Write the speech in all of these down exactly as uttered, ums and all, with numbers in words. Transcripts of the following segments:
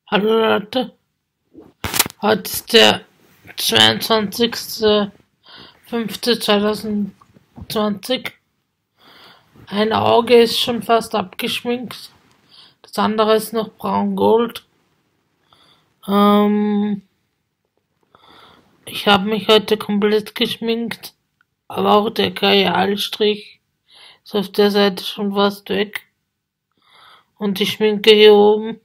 Hallo Leute, heute ist der zweiundzwanzigster fünfter zweitausendzwanzig. Ein Auge ist schon fast abgeschminkt, das andere ist noch braun-gold. Ähm, ich habe mich heute komplett geschminkt, aber auch der Kajalstrich ist auf der Seite schon fast weg. Und die Schminke hier oben.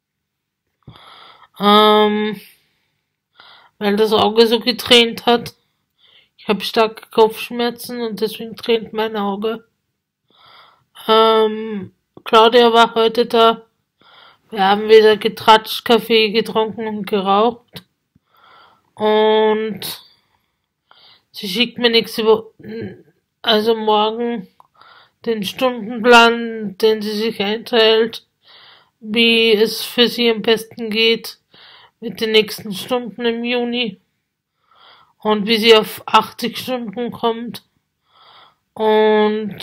Ähm, weil das Auge so getränt hat. Ich habe starke Kopfschmerzen und deswegen tränt mein Auge. Ähm, Claudia war heute da. Wir haben wieder getratscht, Kaffee getrunken und geraucht. Und sie schickt mir nächste Woche, also morgen, den Stundenplan, den sie sich einteilt, wie es für sie am besten geht mit den nächsten Stunden im Juni und wie sie auf achtzig Stunden kommt. Und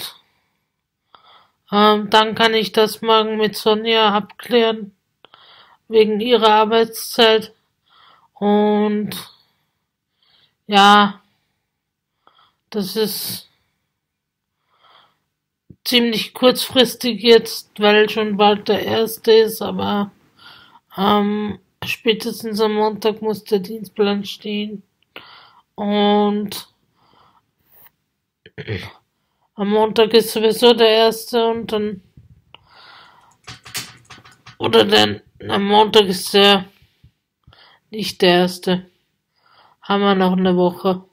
ähm, dann kann ich das morgen mit Sonja abklären, wegen ihrer Arbeitszeit. Und ja, das ist ziemlich kurzfristig jetzt, weil schon bald der erste ist, aber ähm, spätestens am Montag muss der Dienstplan stehen. Und am Montag ist sowieso der erste und dann, oder dann, am Montag ist der nicht der erste. Haben wir noch eine Woche.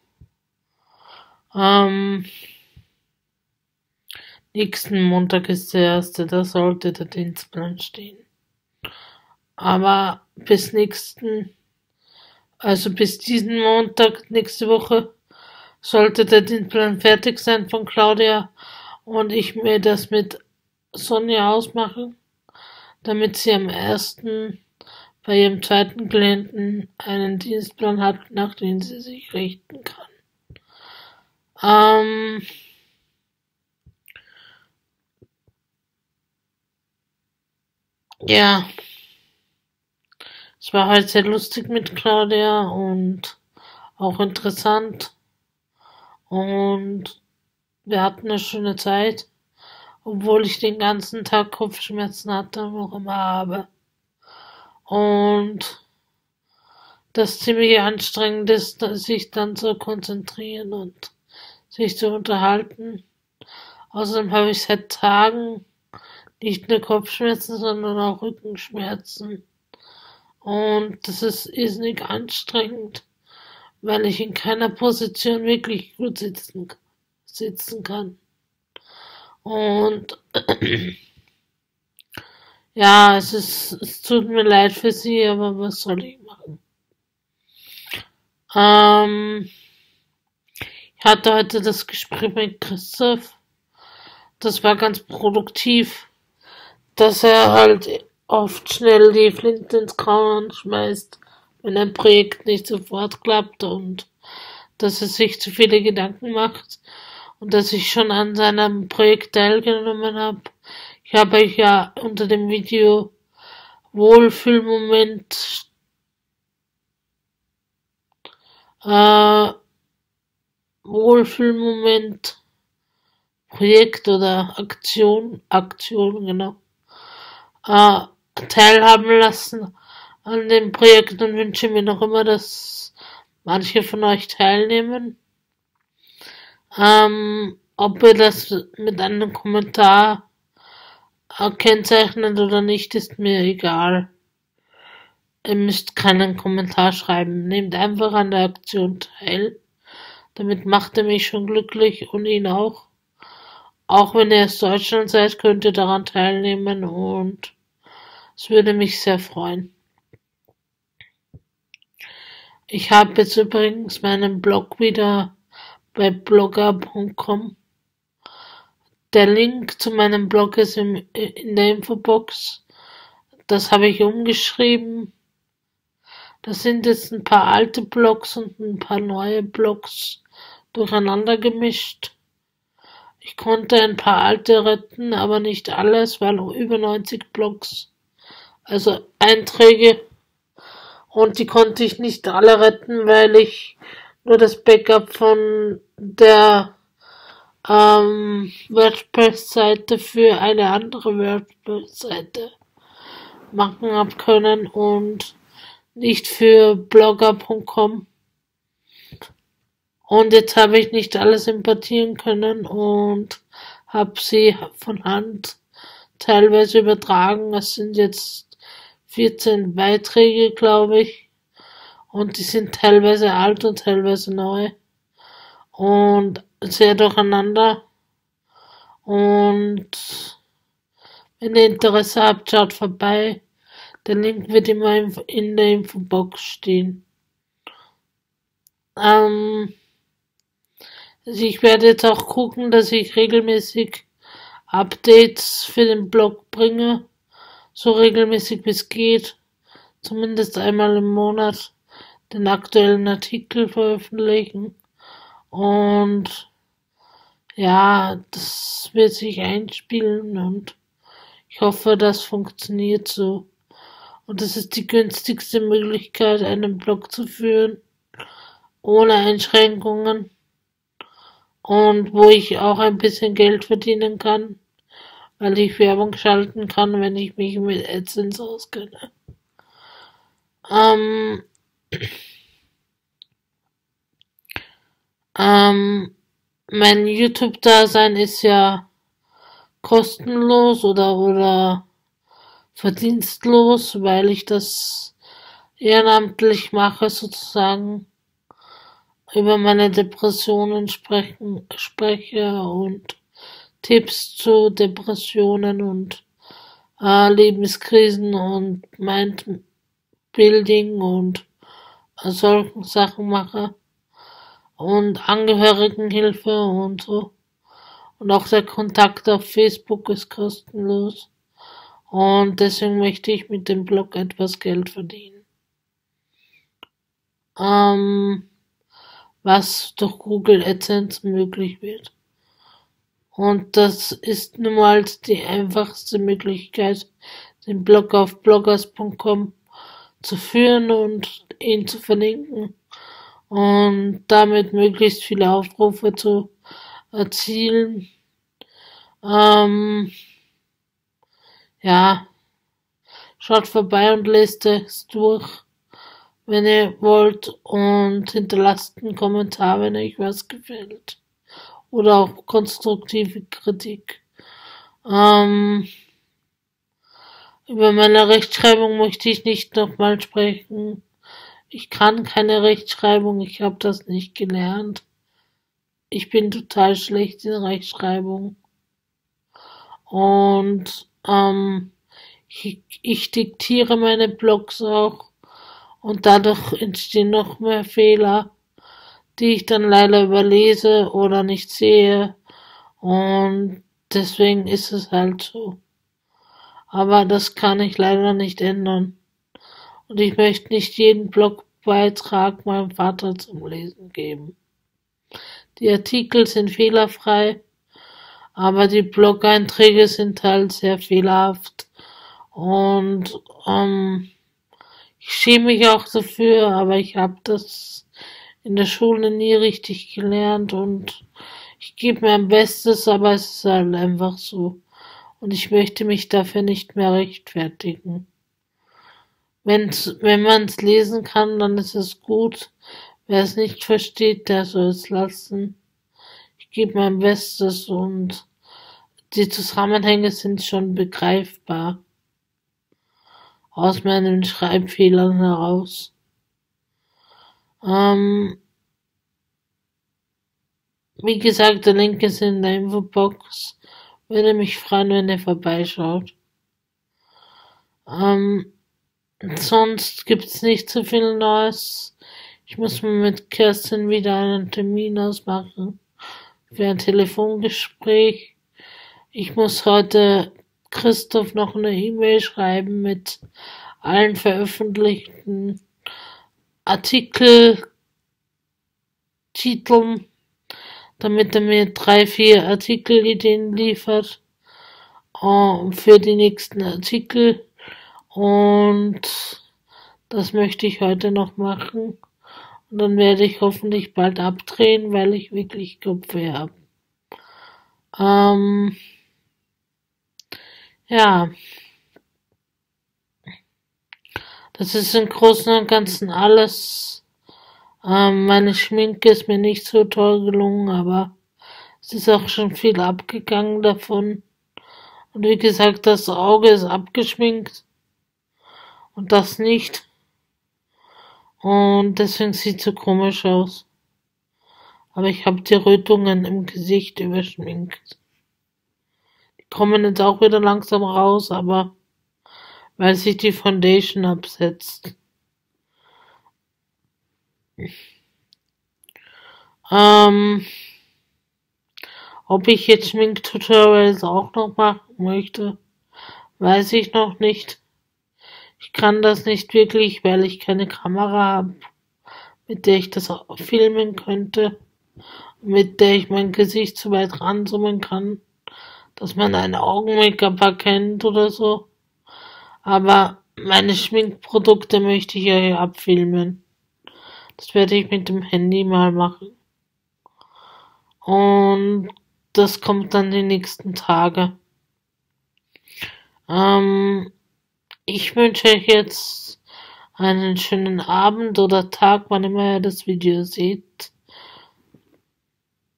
Ähm, nächsten Montag ist der erste, da sollte der Dienstplan stehen. Aber bis nächsten, also bis diesen Montag, nächste Woche, sollte der Dienstplan fertig sein von Claudia und ich mir das mit Sonja ausmachen, damit sie am ersten bei ihrem zweiten Klienten einen Dienstplan hat, nach dem sie sich richten kann. Ähm, ja, es war halt sehr lustig mit Claudia und auch interessant und wir hatten eine schöne Zeit, obwohl ich den ganzen Tag Kopfschmerzen hatte und noch immer habe. Und das ziemlich anstrengend ist, sich dann zu konzentrieren und sich zu unterhalten. Außerdem habe ich seit Tagen nicht nur Kopfschmerzen, sondern auch Rückenschmerzen. Und das ist irrsinnig anstrengend, weil ich in keiner Position wirklich gut sitzen, sitzen kann. Und ja, es ist, es tut mir leid für sie, aber was soll ich machen? Ähm, ich hatte heute das Gespräch mit Christoph. Das war ganz produktiv, dass er halt oft schnell die Flinte ins Korn schmeißt, wenn ein Projekt nicht sofort klappt und dass er sich zu viele Gedanken macht und dass ich schon an seinem Projekt teilgenommen habe. Ich habe euch ja unter dem Video Wohlfühlmoment äh, Wohlfühlmoment Projekt oder Aktion, Aktion, genau, äh, teilhaben lassen an dem Projekt und wünsche mir noch immer, dass manche von euch teilnehmen. Ähm, ob ihr das mit einem Kommentar kennzeichnet oder nicht, ist mir egal. Ihr müsst keinen Kommentar schreiben. Nehmt einfach an der Aktion teil. Damit macht ihr mich schon glücklich und ihn auch. Auch wenn ihr aus Deutschland seid, könnt ihr daran teilnehmen und es würde mich sehr freuen. Ich habe jetzt übrigens meinen Blog wieder bei blogger punkt com. Der Link zu meinem Blog ist im, in der Infobox. Das habe ich umgeschrieben. Das sind jetzt ein paar alte Blogs und ein paar neue Blogs durcheinander gemischt. Ich konnte ein paar alte retten, aber nicht alles, weil über neunzig Blogs also Einträge, und die konnte ich nicht alle retten, weil ich nur das Backup von der ähm, WordPress-Seite für eine andere WordPress-Seite machen habe können und nicht für blogger punkt com. Und jetzt habe ich nicht alles importieren können und habe sie von Hand teilweise übertragen. Es sind jetzt vierzehn Beiträge, glaube ich. Und die sind teilweise alt und teilweise neu. Und sehr durcheinander. Und wenn ihr Interesse habt, schaut vorbei. Der Link wird immer in der Infobox stehen. Ähm, also ich werde jetzt auch gucken, dass ich regelmäßig Updates für den Blog bringe. So regelmäßig wie es geht. Zumindest einmal im Monat den aktuellen Artikel veröffentlichen. Und ja, das wird sich einspielen und ich hoffe, das funktioniert so. Und das ist die günstigste Möglichkeit, einen Blog zu führen, ohne Einschränkungen und wo ich auch ein bisschen Geld verdienen kann, weil ich Werbung schalten kann, wenn ich mich mit AdSense auskenne. Ähm, ähm, mein YouTube-Dasein ist ja kostenlos oder, oder verdienstlos, weil ich das ehrenamtlich mache, sozusagen, über meine Depressionen sprechen, spreche und Tipps zu Depressionen und äh, Lebenskrisen und Mindbuilding und äh, solchen Sachen mache und Angehörigenhilfe und so. Und auch der Kontakt auf Facebook ist kostenlos. Und deswegen möchte ich mit dem Blog etwas Geld verdienen. Ähm, was durch Google AdSense möglich wird. Und das ist nun mal die einfachste Möglichkeit, den Blog auf bloggers punkt com zu führen und ihn zu verlinken und damit möglichst viele Aufrufe zu erzielen. Ähm, ja, schaut vorbei und lest es durch, wenn ihr wollt, und hinterlasst einen Kommentar, wenn euch was gefällt. Oder auch konstruktive Kritik. Ähm, über meine Rechtschreibung möchte ich nicht nochmal sprechen. Ich kann keine Rechtschreibung, ich habe das nicht gelernt. Ich bin total schlecht in Rechtschreibung. Und ähm, ich, ich diktiere meine Blogs auch und dadurch entstehen noch mehr Fehler, die ich dann leider überlese oder nicht sehe, und deswegen ist es halt so. Aber das kann ich leider nicht ändern. Und ich möchte nicht jeden Blogbeitrag meinem Vater zum Lesen geben. Die Artikel sind fehlerfrei, aber die Blog-Einträge sind halt sehr fehlerhaft. Und ähm, ich schäme mich auch dafür, aber ich habe das in der Schule nie richtig gelernt und ich gebe mein Bestes, aber es ist halt einfach so. Und ich möchte mich dafür nicht mehr rechtfertigen. Wenn's, wenn man es lesen kann, dann ist es gut. Wer es nicht versteht, der soll es lassen. Ich gebe mein Bestes und die Zusammenhänge sind schon begreifbar. Aus meinen Schreibfehlern heraus. Ähm, wie gesagt, der Link ist in der Infobox. Würde mich freuen, wenn ihr vorbeischaut. Ähm, sonst gibt's nicht so viel Neues. Ich muss mir mit Kerstin wieder einen Termin ausmachen für ein Telefongespräch. Ich muss heute Christoph noch eine E-Mail schreiben mit allen veröffentlichten Artikeltiteln, damit er mir drei, vier Artikelideen liefert uh, für die nächsten Artikel. Und das möchte ich heute noch machen. Und dann werde ich hoffentlich bald abdrehen, weil ich wirklich Kopfweh habe. Ähm, ja, das ist im Großen und Ganzen alles. Ähm, meine Schminke ist mir nicht so toll gelungen, aber es ist auch schon viel abgegangen davon. Und wie gesagt, das Auge ist abgeschminkt und das nicht. Und deswegen sieht so komisch aus. Aber ich habe die Rötungen im Gesicht überschminkt. Die kommen jetzt auch wieder langsam raus, aber weil sich die Foundation absetzt. Ähm, ob ich jetzt Schminktutorials auch noch machen möchte, weiß ich noch nicht. Ich kann das nicht wirklich, weil ich keine Kamera habe, mit der ich das filmen könnte, mit der ich mein Gesicht so weit ranzoomen kann, dass man ein Augen-Make-up erkennt oder so. Aber meine Schminkprodukte möchte ich ja abfilmen. Das werde ich mit dem Handy mal machen. Und das kommt dann die nächsten Tage. Ähm, ich wünsche euch jetzt einen schönen Abend oder Tag, wann immer ihr das Video seht.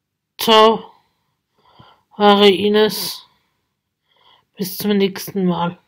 Ciao, eure Ines. Bis zum nächsten Mal.